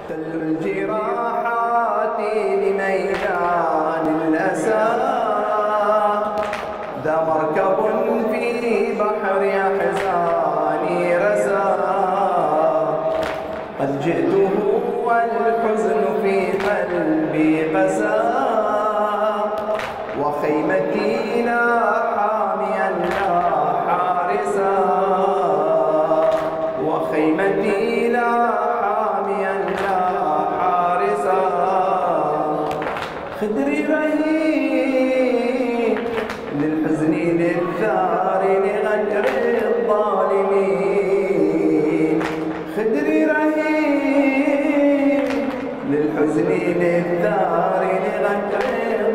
تل الجراحات لميدان الأسى، ذا مركب في بحر أحزاني رسى. قد جئته والحزن في قلبي قسى، وخيمتي لا حاميا لا حارسا، وخيمتي لا حاميا لا حارسا. خدري رهين للحزن للثار لغدر الظالمين، خدري رهين للحزن للثار لغدر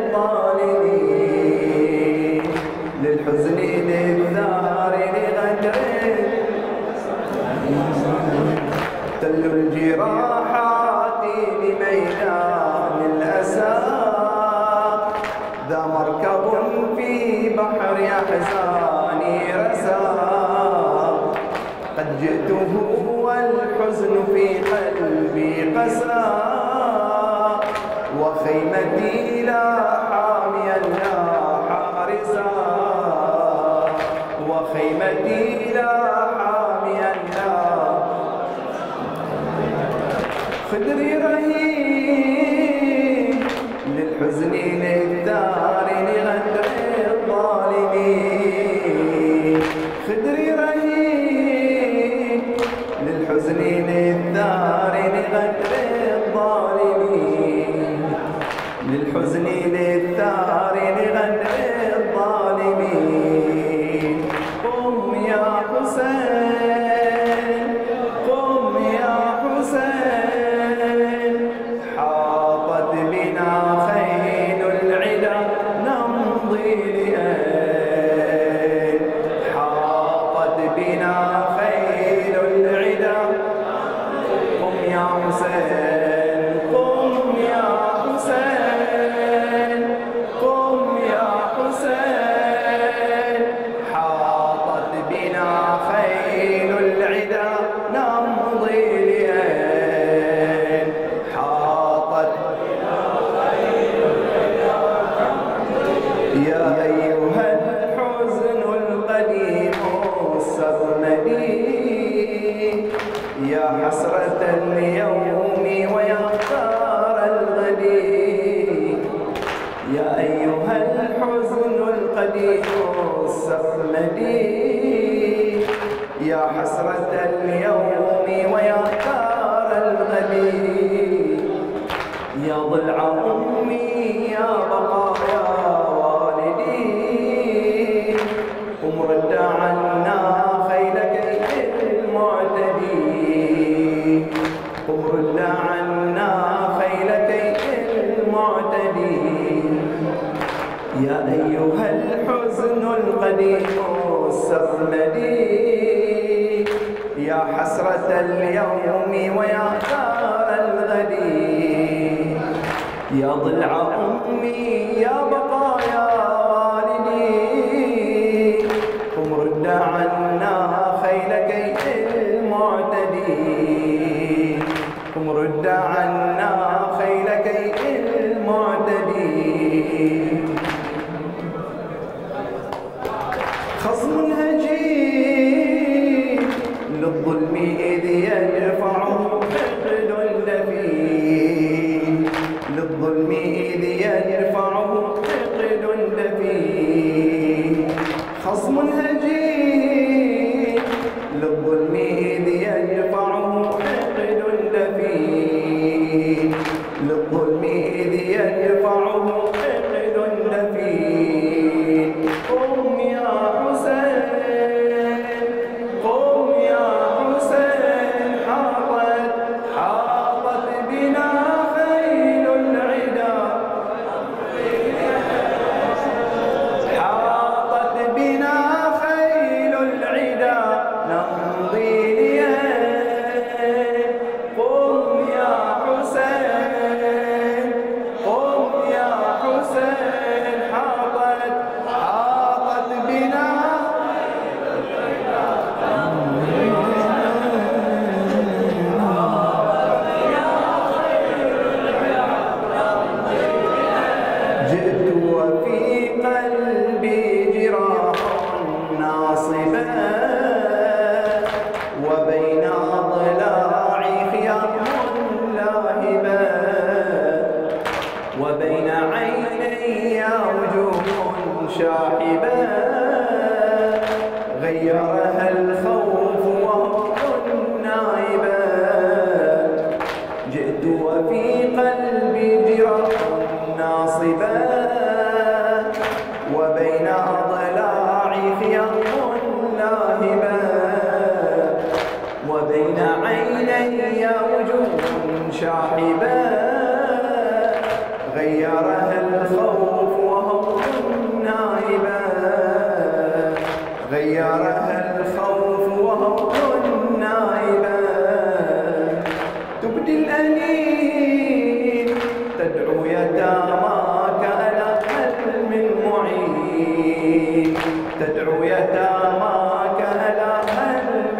الظالمين، للحزن للثار لغدر. تل الجراحات بميدان الأسى، ذا مركب في بحر أحزاني رسى. قد جئته والحزن في قلبي قسى، وخيمتي لا حاميا لا حارسا، وخيمتي لا حاميا لا. خدري رهين للحزن للدار لغدر الظالمين، خدري رهين للحزن للدار لغدر الظالمين، للحزن للدار لغدر الظالمين. قم يا حسين، قم يا حسين، حاطت بنا خيل العدا نمضي لأين، حاطت بنا خيل العدا. قم يا حسين، قم يا حسين، قم يا حسين، حاطت بنا خيل العدا نمضي لأين، حاطت بنا خيل العدا. يا أيها الحزن القديم السرمدي، يا حسرة اليوم ويا ثار الغدي. يا أيها الحزن القديم السرمدي، يا حسرة اليوم ويا ثار الغدي. يا ضلع أمي يا بقايا والدي، قم رد عنا خيلك المعتدي، قم رد عنا خيلك المعتدي. يا أيها الحزن القديم السرمدي، يا حسرة اليوم ويا ثار الغدي. يا ضلع أمي يا بقايا والدي، قم رد عنا خيلك المعتدي، قم رد عنا خيلك المعتدي. خصم هجين للظلم إذ يدفعه حقد دفين، للظلم إذ يدفعه حقد وجوه شاحبة غيرها الخوف وهو نائبة غيرها الخوف وهو نائبة تبدي الأنين تدعو يتاماك على حلم معين تدعو يتاماك على حلم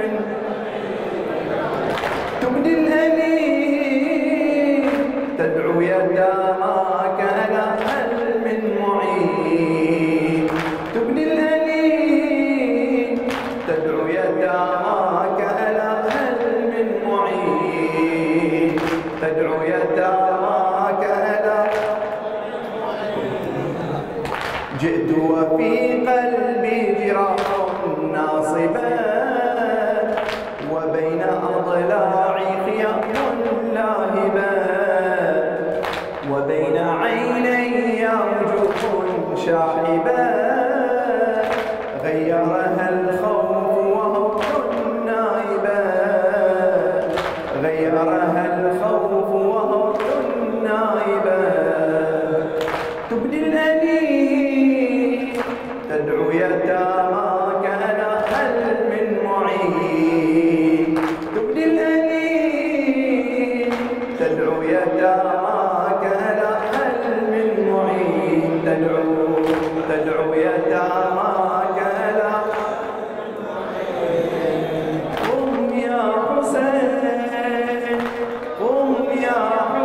تبدي الأنين تدعو يتاماك على حلم معين تبدي الأنين تدعو يتاماك على حلم معين تدعو يتاماك على جئت وفي قلبي جراح ناصبة وبين أضلاعي خيام لاهبة وبين عيني وجوه شاحبة غيرها الخوف وهو نائبة غيرها الخوف وهو نائبة تبدي الأنين تدعو يتاماك على حلم معين تبدي الأنين تدعو يتاماك على حلم معين تدعو يتاماك على قم يا حسين قم يا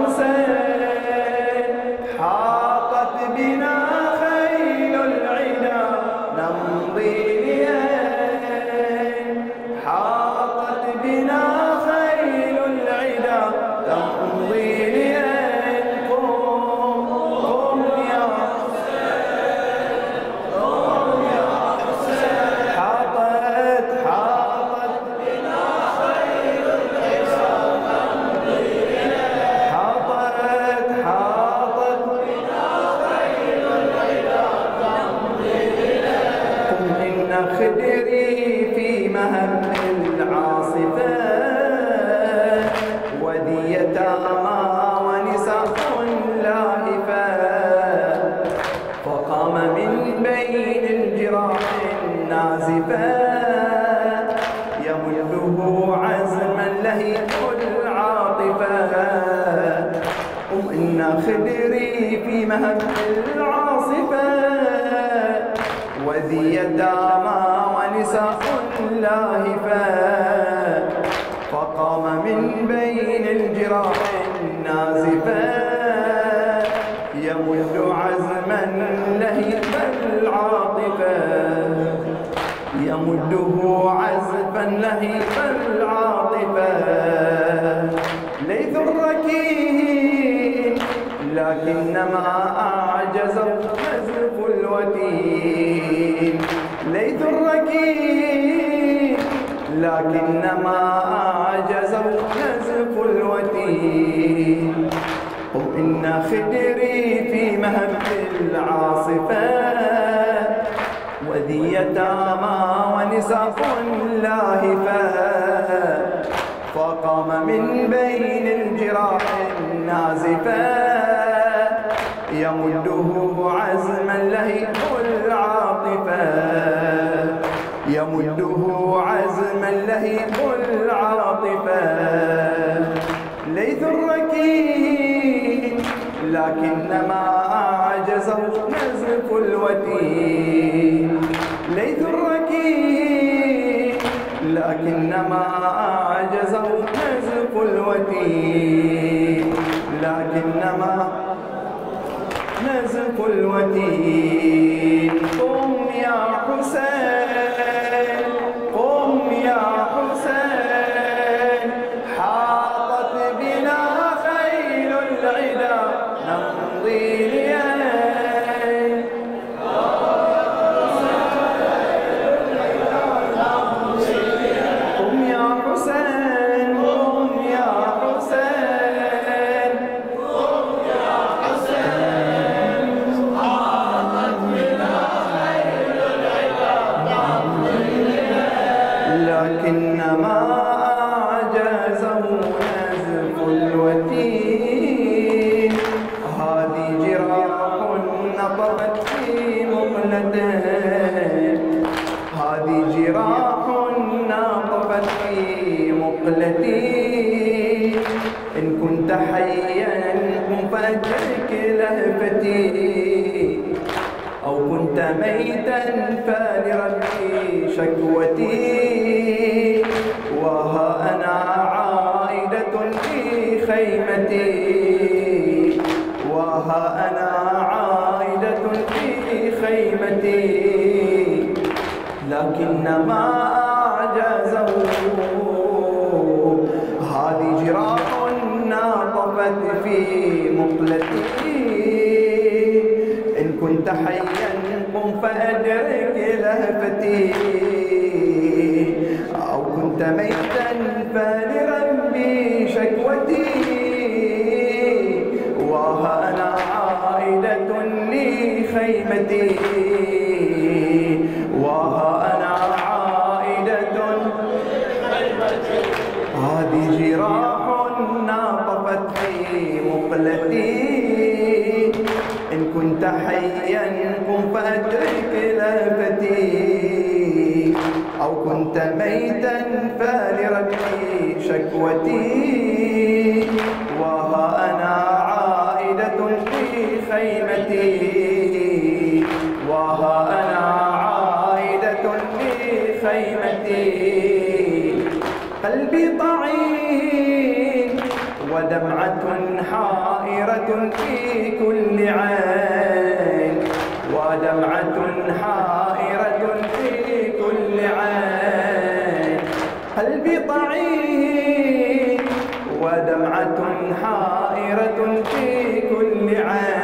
حسين حاطت بنا خيل العدا نمضي لين حاطت بنا خيل العدا تمضي لين قم يا حسين قم يا حسين حاطت بنا خيل العدا نمضي لين حاطت قم إن خدري في مهم العاصفة وذي يتامى ونساء لاهفة فقام من بين الجراح النازفة يمده عزما لهيب العاطفة قم إن خدري في مهم العاصفة وذي يتامى ونساء لاهفة فقام من بين الجراح النازفة يمد عزما لهيب العاطفة يمده عزفا لهيب العاطفة ليث الركين لكنما أعجزوا نزف الوتين ليث الركين لكنما أعجزوا نزف الوتين قم إن خدري في مهب العاصفة وذي يتامى ونساء لاهفة فقام من بين الجراح النازفة يمده عزما لهيب العاطفة يمده عزما لهيب العاطفة ليث الركين لكنما أعجزوا نزف الوتين ليث الركين لكنما أعجزوا نزف الوتين لكنما نزف الوتين قم يا حسين قم يا حسين حاطت بنا خيل العدا نمضي لين قم يا حسين قم يا حسين قم يا حسين حاطت بنا خيل العدا ميتا فلربي شكوتي، وها أنا عائدة في خيمتي، وها أنا عائدة في خيمتي. لكن ما أعجزه هذه جراح ناطفت في مقلتي. إن كنت حيا قم فأدرك لهفتي، أو كنت ميتا فلربي شكوتي، وها أنا عائدة لخيمتي، وها أنا عائدة لخيمتي. هذه جراح ناطفت في مقلتي. إن كنت حيا قم فأدرك لهفتي، أو كنت ميتا فلربي شكوتي، وها أنا عائدة في خيمتي، وها أنا عائدة في خيمتي. قلبي طعين ودمعة حائرة في كل عين، ودمعة حائرة في كل عين. قلبي طعين ودمعة حائرة في كل عين.